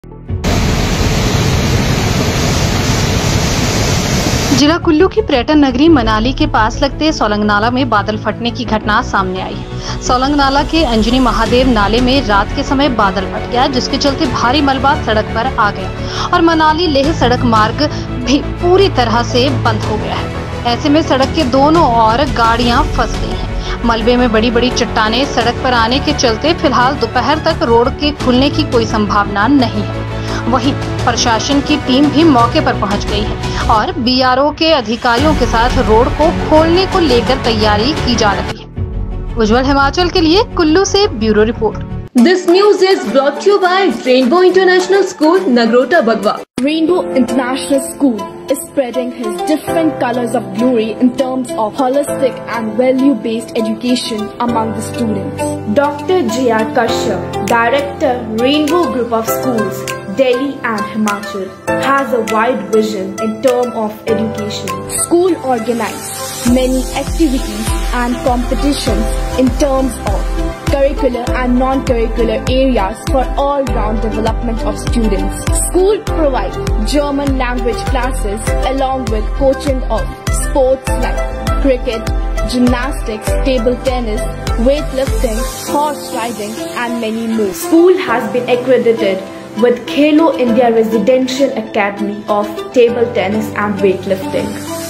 जिला कुल्लू की पर्यटन नगरी मनाली के पास लगते सोलंग नाला में बादल फटने की घटना सामने आई है। सोलंग नाला के अंजनी महादेव नाले में रात के समय बादल फट गया, जिसके चलते भारी मलबा सड़क पर आ गया और मनाली लेह सड़क मार्ग भी पूरी तरह से बंद हो गया है। ऐसे में सड़क के दोनों ओर गाड़ियां फंस गई हैं। मलबे में बड़ी बड़ी चट्टानें सड़क पर आने के चलते फिलहाल दोपहर तक रोड के खुलने की कोई संभावना नहीं है। वहीं प्रशासन की टीम भी मौके पर पहुंच गई है और बीआरओ के अधिकारियों के साथ रोड को खोलने को लेकर तैयारी की जा रही है। उज्जवल हिमाचल के लिए कुल्लू से bureau report. This news is brought to you by Rainbow International School, Nagrota, Bagwa. Rainbow International School is spreading his different colors of glory in terms of holistic and value-based education among the students. Dr. J.R. Kashyap, Director, Rainbow Group of Schools, Delhi and Himachal, has a wide vision in terms of education. School organizes many activities and competitions in terms of curricular and non-curricular areas for all-round development of students. School provides German language classes along with coaching of sports like cricket, gymnastics, table tennis, weightlifting, horse riding and many more. School has been accredited with Khelo India Residential Academy of Table Tennis and Weightlifting.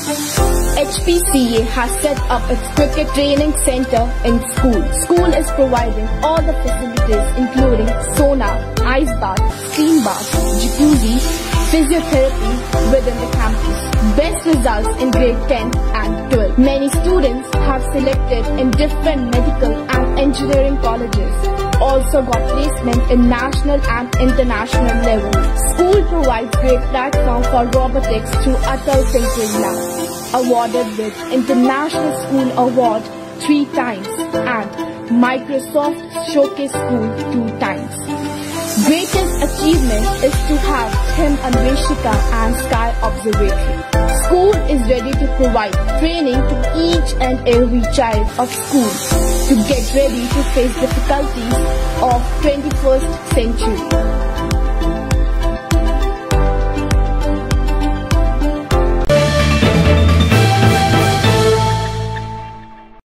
HPCA has set up its cricket training center in school. School is providing all the facilities including sauna, ice bath, steam bath, jacuzzi, physiotherapy within the campus. Best results in grade 10 and 12. Many students have selected in different medical and engineering colleges. Also got placement in national and international level. School provides great platform for robotics through Atal Tinkering Lab. Awarded with International School Award 3 times and Microsoft Showcase School 2 times. Greatest achievement is to have Him Anveshika and Sky Observatory. School is ready to provide training to each and every child of school to get ready to face difficulties of 21st century.